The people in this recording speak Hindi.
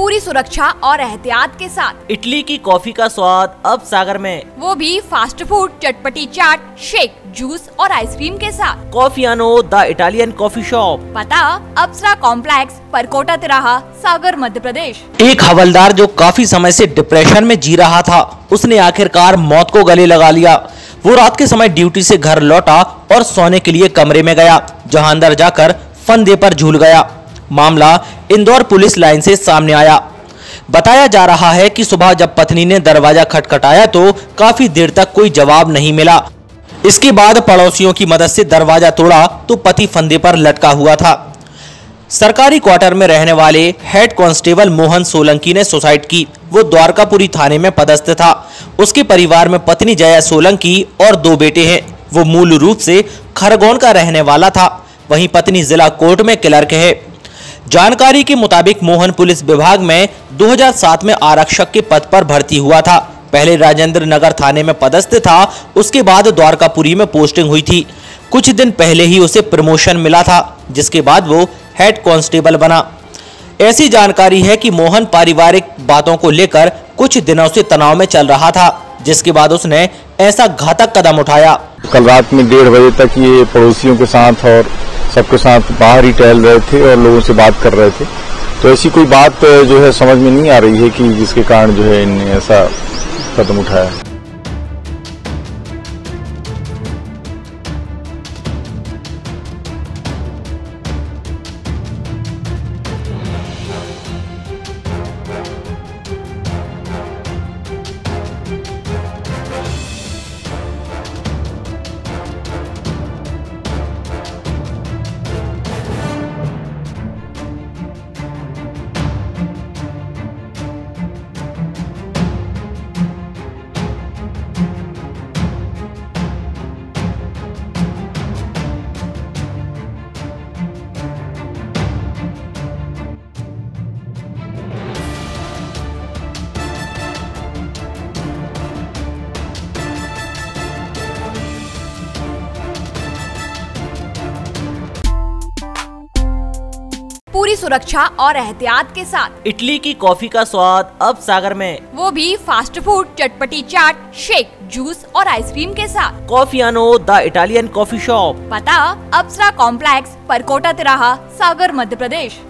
पूरी सुरक्षा और एहतियात के साथ। इटली की कॉफी का स्वाद अब सागर में, वो भी फास्ट फूड, चटपटी चाट, शेक, जूस और आइसक्रीम के साथ। Coffiano the Italian coffee shop, पता अप्सरा कॉम्प्लेक्स, परकोटा तिराहा, सागर, मध्य प्रदेश। एक हवलदार जो काफी समय से डिप्रेशन में जी रहा था, उसने आखिरकार मौत को गले लगा लिया। वो रात के समय ड्यूटी से घर लौटा और सोने के लिए कमरे में गया, जहां अंदर जाकर फंदे पर झूल गया। मामला इंदौर पुलिस लाइन से सामने आया। बताया जा रहा है कि सुबह जब पत्नी ने दरवाजा खटखटाया तो काफी देर तक कोई जवाब नहीं मिला। इसके बाद पड़ोसियों की मदद से दरवाजा तोड़ा तो पति फंदे पर लटका हुआ था। सरकारी क्वार्टर में रहने वाले हेड कांस्टेबल मोहन सोलंकी ने सुसाइड की। वो द्वारकापुरी थाने में पदस्थ था। उसके परिवार में पत्नी जया सोलंकी और 2 बेटे हैं। वो मूल रूप से खरगोन का रहने वाला था, वहीं पत्नी जिला कोर्ट में क्लर्क है। जानकारी के मुताबिक मोहन पुलिस विभाग में 2007 में आरक्षक के पद पर भर्ती हुआ था। पहले राजेंद्र नगर थाने में पदस्थ था, उसके बाद द्वारकापुरी में पोस्टिंग हुई थी। कुछ दिन पहले ही उसे प्रमोशन मिला था, जिसके बाद वो हेड कांस्टेबल बना। ऐसी जानकारी है कि मोहन पारिवारिक बातों को लेकर कुछ दिनों से तनाव में चल रहा था, जिसके बाद उसने ऐसा घातक कदम उठाया। कल रात में 1:30 बजे तक ये पड़ोसियों के साथ और सबके साथ बाहर ही टहल रहे थे और लोगों से बात कर रहे थे। तो ऐसी कोई बात जो है समझ में नहीं आ रही है कि जिसके कारण जो है इन्हें ऐसा कदम उठाया। पूरी सुरक्षा और एहतियात के साथ। इटली की कॉफी का स्वाद अब सागर में, वो भी फास्ट फूड, चटपटी चाट, शेक, जूस और आइसक्रीम के साथ। Coffiano the Italian coffee shop, पता अप्सरा कॉम्प्लेक्स, परकोटा तिराहा, सागर, मध्य प्रदेश।